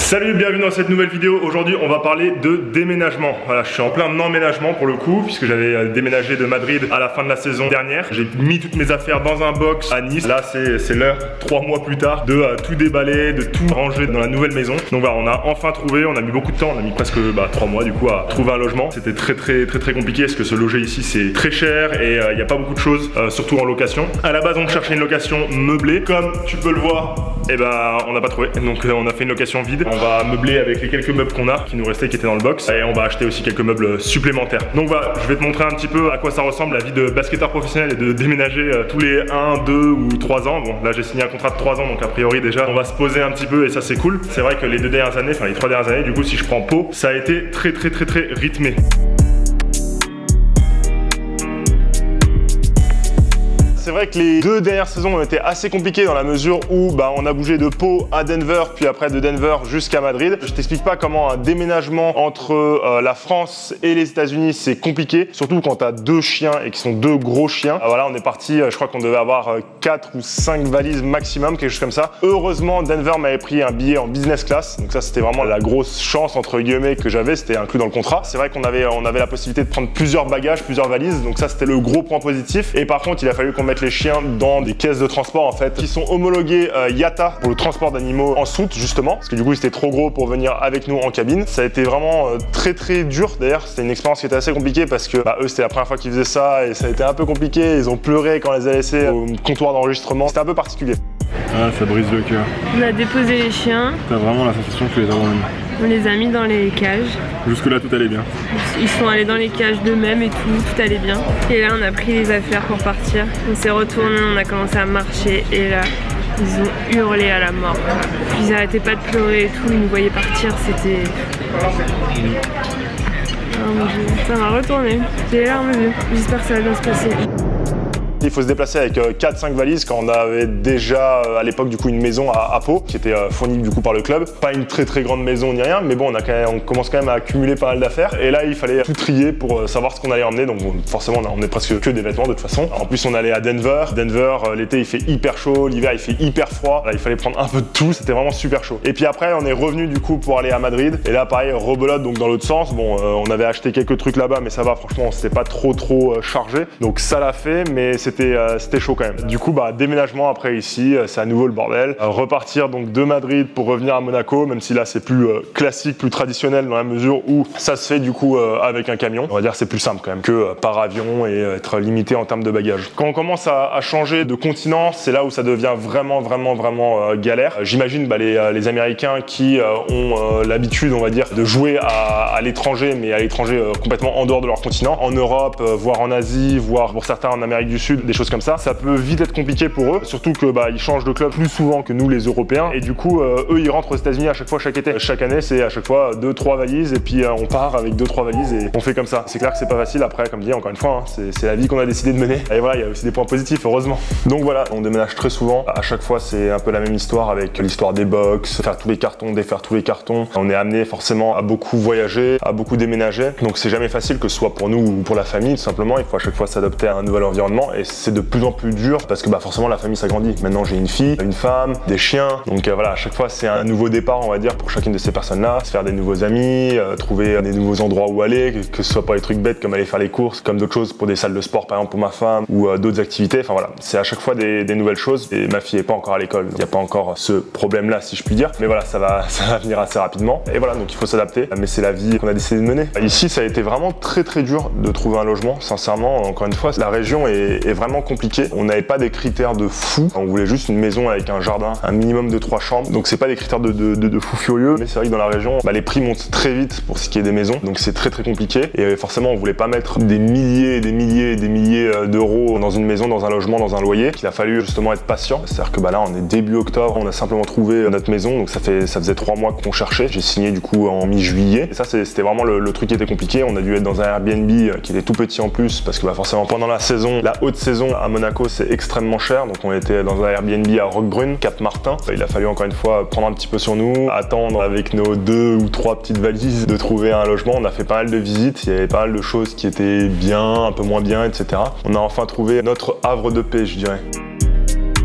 Salut, bienvenue dans cette nouvelle vidéo. Aujourd'hui on va parler de déménagement. Voilà, je suis en plein emménagement pour le coup, puisque j'avais déménagé de Madrid à la fin de la saison dernière. J'ai mis toutes mes affaires dans un box à Nice. Là c'est l'heure, 3 mois plus tard, de tout déballer, de tout ranger dans la nouvelle maison. Donc voilà, on a enfin trouvé, on a mis beaucoup de temps, on a mis presque 3 mois du coup à trouver un logement. C'était très compliqué parce que se loger ici c'est très cher et il n'y a pas beaucoup de choses, surtout en location. À la base on cherchait une location meublée. Comme tu peux le voir, et on n'a pas trouvé. Donc on a fait une location vide. On va meubler avec les quelques meubles qu'on a, qui nous restaient, qui étaient dans le box. Et on va acheter aussi quelques meubles supplémentaires. Donc voilà, je vais te montrer un petit peu à quoi ça ressemble la vie de basketteur professionnel et de déménager tous les 1, 2 ou 3 ans. Bon, là j'ai signé un contrat de 3 ans, donc a priori déjà on va se poser un petit peu et ça c'est cool. C'est vrai que les 2 dernières années, enfin les 3 dernières années, du coup si je prends Pau, ça a été très rythmé. C'est vrai que les 2 dernières saisons ont été assez compliquées dans la mesure où on a bougé de Pau à Denver, puis après de Denver jusqu'à Madrid. Je t'explique pas comment un déménagement entre la France et les États-Unis c'est compliqué, surtout quand tu as 2 chiens et qui sont 2 gros chiens. Voilà, on est parti, je crois qu'on devait avoir 4 ou 5 valises maximum, quelque chose comme ça. Heureusement, Denver m'avait pris un billet en business class, donc ça c'était vraiment la grosse chance entre guillemets que j'avais, c'était inclus dans le contrat. C'est vrai qu'on avait la possibilité de prendre plusieurs bagages, plusieurs valises, donc ça c'était le gros point positif. Et par contre, il a fallu qu'on mette les chiens dans des caisses de transport en fait qui sont homologuées IATA pour le transport d'animaux en soute justement, parce que du coup c'était trop gros pour venir avec nous en cabine. Ça a été vraiment très dur. D'ailleurs c'était une expérience qui était assez compliquée parce que eux c'était la première fois qu'ils faisaient ça et ça a été un peu compliqué. Ils ont pleuré quand on les a laissés au comptoir d'enregistrement. C'était un peu particulier. Ah, ça brise le cœur. On a déposé les chiens. T'as vraiment la sensation que tu les as emmènes. On les a mis dans les cages. Jusque là tout allait bien. Ils sont allés dans les cages d'eux-mêmes et tout allait bien. Et là on a pris les affaires pour partir. On s'est retourné, on a commencé à marcher et là ils ont hurlé à la mort. Ils arrêtaient pas de pleurer et tout, ils nous voyaient partir, c'était... Oh mon Dieu, ça m'a retourné. J'ai les larmes aux yeux. J'espère que ça va bien se passer. Il faut se déplacer avec 4-5 valises quand on avait déjà à l'époque du coup une maison à Pau qui était fournie du coup par le club. Pas une très grande maison ni rien, mais bon on commence quand même à accumuler pas mal d'affaires et là il fallait tout trier pour savoir ce qu'on allait emmener. Donc forcément on a emmené presque que des vêtements de toute façon. En plus on allait à Denver. L'été il fait hyper chaud, l'hiver il fait hyper froid. Là il fallait prendre un peu de tout, c'était vraiment super chaud. Et puis après on est revenu du coup pour aller à Madrid et là pareil rebelote donc dans l'autre sens. Bon on avait acheté quelques trucs là-bas mais ça va, franchement c'était pas trop chargé. Donc ça l'a fait mais c'était chaud quand même. Du coup déménagement après ici, c'est à nouveau le bordel. Repartir donc de Madrid pour revenir à Monaco, même si là c'est plus classique, plus traditionnel dans la mesure où ça se fait du coup avec un camion. On va dire c'est plus simple quand même que par avion et être limité en termes de bagages. Quand on commence à changer de continent, c'est là où ça devient vraiment galère. J'imagine les Américains qui ont l'habitude, on va dire, de jouer à l'étranger, mais à l'étranger complètement en dehors de leur continent, en Europe, voire en Asie, voire pour certains en Amérique du Sud, des choses comme ça peut vite être compliqué pour eux, surtout que ils changent de club plus souvent que nous les Européens et du coup eux ils rentrent aux États-Unis à chaque fois chaque été. Chaque année c'est à chaque fois 2-3 valises et puis on part avec 2-3 valises et on fait comme ça. C'est clair que c'est pas facile après, comme dit encore une fois, c'est la vie qu'on a décidé de mener et voilà, il y a aussi des points positifs heureusement. Donc voilà, on déménage très souvent, à chaque fois c'est un peu la même histoire avec l'histoire des box, faire tous les cartons, défaire tous les cartons. On est amené forcément à beaucoup voyager, à beaucoup déménager, donc c'est jamais facile que ce soit pour nous ou pour la famille tout simplement. Il faut à chaque fois s'adapter à un nouvel environnement et c'est de plus en plus dur parce que forcément la famille s'agrandit. Maintenant j'ai une fille, une femme, des chiens, donc voilà, à chaque fois c'est un nouveau départ on va dire pour chacune de ces personnes là, se faire des nouveaux amis, trouver des nouveaux endroits où aller, que ce soit pas des trucs bêtes comme aller faire les courses, comme d'autres choses pour des salles de sport par exemple pour ma femme ou d'autres activités. Enfin voilà, c'est à chaque fois des nouvelles choses et ma fille est pas encore à l'école, il n'y a pas encore ce problème là si je puis dire, mais voilà ça va venir assez rapidement et voilà, donc il faut s'adapter, mais c'est la vie qu'on a décidé de mener. Ici ça a été vraiment très dur de trouver un logement, sincèrement. Encore une fois la région est vraiment compliquée, on n'avait pas des critères de fou, on voulait juste une maison avec un jardin, un minimum de 3 chambres, donc c'est pas des critères de fou furieux, mais c'est vrai que dans la région les prix montent très vite pour ce qui est des maisons, donc c'est très compliqué et forcément on voulait pas mettre des milliers d'euros dans une maison, dans un logement, dans un loyer. Il a fallu justement être patient, c'est-à-dire que là on est début octobre, on a simplement trouvé notre maison, donc ça faisait 3 mois qu'on cherchait. J'ai signé du coup en mi-juillet et ça c'était vraiment le truc qui était compliqué. On a dû être dans un Airbnb qui était tout petit en plus parce que forcément pendant la saison, la haute saison à Monaco c'est extrêmement cher, donc on était dans un Airbnb à Roquebrune, Cap Martin. Il a fallu encore une fois prendre un petit peu sur nous, attendre avec nos 2 ou 3 petites valises de trouver un logement. On a fait pas mal de visites, il y avait pas mal de choses qui étaient bien, un peu moins bien, etc. On a enfin trouvé notre havre de paix, je dirais.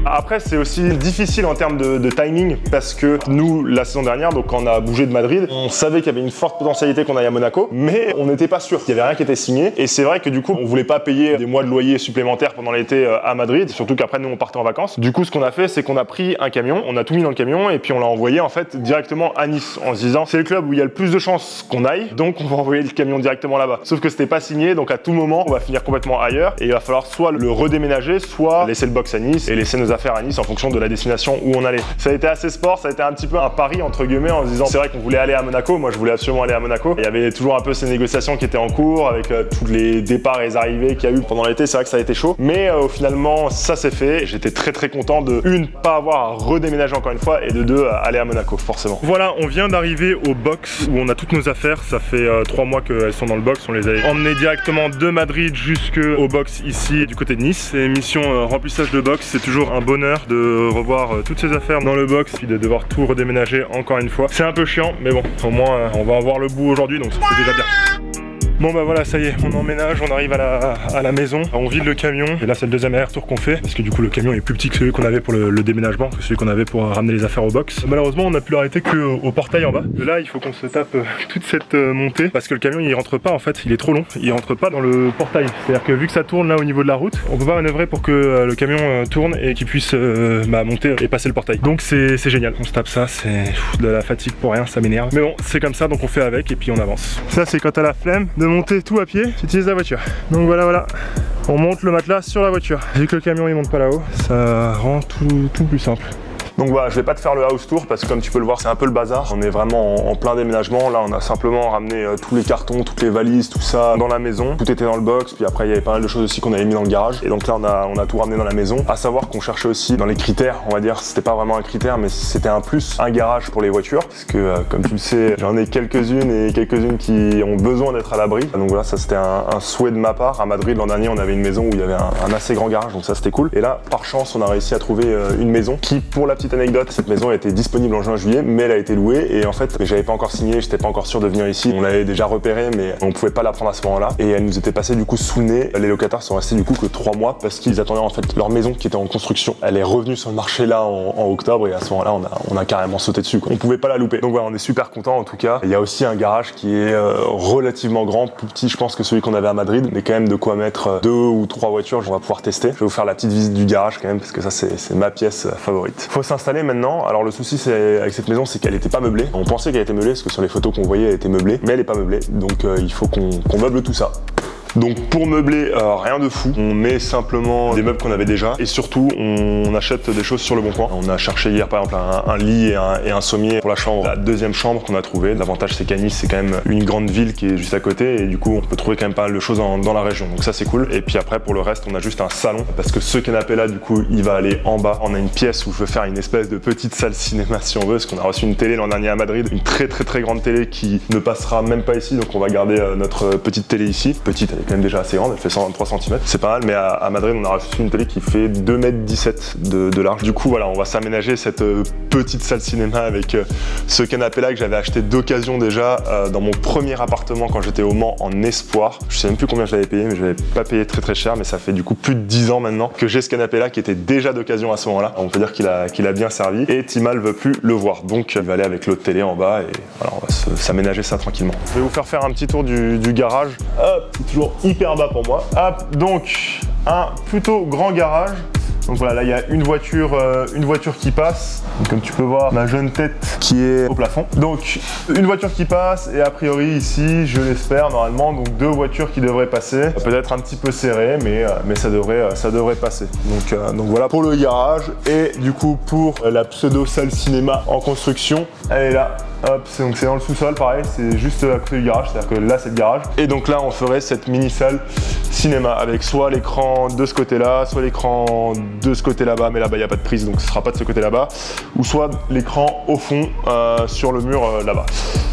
Après, c'est aussi difficile en termes de timing parce que nous, la saison dernière, donc quand on a bougé de Madrid, on savait qu'il y avait une forte potentialité qu'on aille à Monaco, mais on n'était pas sûr. Il n'y avait rien qui était signé. Et c'est vrai que du coup, on voulait pas payer des mois de loyer supplémentaires pendant l'été à Madrid, surtout qu'après, nous, on partait en vacances. Du coup, ce qu'on a fait, c'est qu'on a pris un camion, on a tout mis dans le camion et puis on l'a envoyé en fait directement à Nice en se disant c'est le club où il y a le plus de chances qu'on aille, donc on va envoyer le camion directement là-bas. Sauf que c'était pas signé, donc à tout moment, on va finir complètement ailleurs et il va falloir soit le redéménager, soit laisser le box à Nice et laisser nos affaires à Nice en fonction de la destination où on allait. Ça a été assez sport, ça a été un petit peu un pari entre guillemets en se disant c'est vrai qu'on voulait aller à Monaco, moi je voulais absolument aller à Monaco. Il y avait toujours un peu ces négociations qui étaient en cours avec tous les départs et les arrivées qu'il y a eu pendant l'été, c'est vrai que ça a été chaud, mais finalement ça s'est fait. J'étais très content de pas avoir à redéménager encore une fois et de deux aller à Monaco forcément. Voilà, on vient d'arriver au box où on a toutes nos affaires, ça fait 3 mois qu'elles sont dans le box, on les a emmenées directement de Madrid jusqu'au box ici du côté de Nice. Et mission remplissage de box, c'est toujours un bonheur de revoir toutes ces affaires dans le box puis de devoir tout redéménager encore une fois. C'est un peu chiant mais bon, au moins on va en voir le bout aujourd'hui donc c'est déjà bien. Bon bah voilà, ça y est, on emménage, on arrive à la maison, on vide le camion et là c'est le deuxième aller-retour qu'on fait parce que du coup le camion est plus petit que celui qu'on avait pour le déménagement, que celui qu'on avait pour ramener les affaires au box. Malheureusement on a pu l'arrêter qu'au portail en bas. Et là il faut qu'on se tape toute cette montée parce que le camion il rentre pas en fait, il est trop long, il rentre pas dans le portail. C'est-à-dire que vu que ça tourne là au niveau de la route, on peut pas manœuvrer pour que le camion tourne et qu'il puisse monter et passer le portail. Donc c'est génial, on se tape ça, c'est de la fatigue pour rien, ça m'énerve. Mais bon c'est comme ça donc on fait avec et puis on avance. Ça c'est quand t'as la flemme de monter tout à pied, tu utilises la voiture. Donc voilà, on monte le matelas sur la voiture. Vu que le camion il monte pas là-haut, ça rend tout plus simple. Donc voilà, je vais pas te faire le house tour parce que comme tu peux le voir, c'est un peu le bazar. On est vraiment en plein déménagement. Là, on a simplement ramené tous les cartons, toutes les valises, tout ça dans la maison. Tout était dans le box. Puis après, il y avait pas mal de choses aussi qu'on avait mis dans le garage. Et donc là, on a tout ramené dans la maison. À savoir qu'on cherchait aussi dans les critères, on va dire, c'était pas vraiment un critère, mais c'était un plus, un garage pour les voitures. Parce que comme tu le sais, j'en ai quelques-unes et quelques-unes qui ont besoin d'être à l'abri. Donc voilà, ça c'était un souhait de ma part. À Madrid, l'an dernier, on avait une maison où il y avait un assez grand garage. Donc ça, c'était cool. Et là, par chance, on a réussi à trouver une maison qui, pour la petite anecdote, cette maison a été disponible en juin-juillet, mais elle a été louée et en fait, j'avais pas encore signé, j'étais pas encore sûr de venir ici. On l'avait déjà repérée, mais on pouvait pas la prendre à ce moment-là et elle nous était passée du coup sous le nez. Les locataires sont restés du coup que 3 mois parce qu'ils attendaient en fait leur maison qui était en construction. Elle est revenue sur le marché là en octobre et à ce moment-là, on a carrément sauté dessus, quoi. On pouvait pas la louper. Donc voilà, on est super content en tout cas. Il y a aussi un garage qui est relativement grand, plus petit je pense que celui qu'on avait à Madrid, mais quand même de quoi mettre 2 ou 3 voitures. On va pouvoir tester. Je vais vous faire la petite visite du garage quand même parce que ça c'est ma pièce favorite. Faut s'installer maintenant. Alors le souci avec cette maison, c'est qu'elle était pas meublée. On pensait qu'elle était meublée parce que sur les photos qu'on voyait, elle était meublée, mais elle est pas meublée. Donc il faut qu'on meuble tout ça. Donc pour meubler, rien de fou, on met simplement des meubles qu'on avait déjà et surtout on achète des choses sur le bon coin. On a cherché hier par exemple un lit et un sommier pour la chambre, la deuxième chambre qu'on a trouvé. L'avantage c'est qu'à Nice c'est quand même une grande ville qui est juste à côté et du coup on peut trouver quand même pas mal de choses dans la région. Donc ça c'est cool. Et puis après pour le reste on a juste un salon parce que ce canapé là du coup il va aller en bas. On a une pièce où je veux faire une espèce de petite salle cinéma si on veut parce qu'on a reçu une télé l'an dernier à Madrid, une très grande télé qui ne passera même pas ici donc on va garder notre petite télé ici. Petite, elle est quand même déjà assez grande, elle fait 123 cm, c'est pas mal, mais à Madrid on a reçu une télé qui fait 2,17 m de large. Du coup voilà, on va s'aménager cette petite salle cinéma avec ce canapé là que j'avais acheté d'occasion déjà dans mon premier appartement quand j'étais au Mans en espoir. Je sais même plus combien je l'avais payé, mais je l'avais pas payé très cher, mais ça fait du coup plus de 10 ans maintenant que j'ai ce canapé là qui était déjà d'occasion à ce moment là. On peut dire qu'il a bien servi et Timal veut plus le voir, donc il va aller avec l'autre télé en bas et voilà, on va s'aménager ça tranquillement. Je vais vous faire un petit tour du garage. Hop, c'est toujours hyper bas pour moi. Hop, donc un plutôt grand garage. Donc voilà, là il y a une voiture qui passe. Donc, comme tu peux voir, ma jeune tête qui est au plafond. Donc une voiture qui passe et a priori ici, je l'espère normalement, donc 2 voitures qui devraient passer. Peut-être un petit peu serré, mais ça devrait passer. Donc voilà pour le garage et du coup pour la pseudo salle cinéma en construction, elle est là. Hop, donc c'est dans le sous-sol, pareil, c'est juste à côté du garage, c'est-à-dire que là c'est le garage. Et donc là on ferait cette mini salle cinéma avec soit l'écran de ce côté-là, soit l'écran de ce côté là-bas, mais là-bas il n'y a pas de prise donc ce sera pas de ce côté là-bas, ou soit l'écran au fond sur le mur là-bas.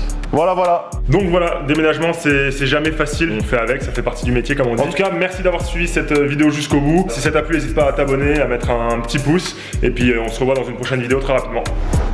Voilà. Donc voilà, déménagement c'est jamais facile, on fait avec, ça fait partie du métier comme on dit. En tout cas, merci d'avoir suivi cette vidéo jusqu'au bout. Si ça t'a plu, n'hésite pas à t'abonner, à mettre un petit pouce, et puis on se revoit dans une prochaine vidéo très rapidement.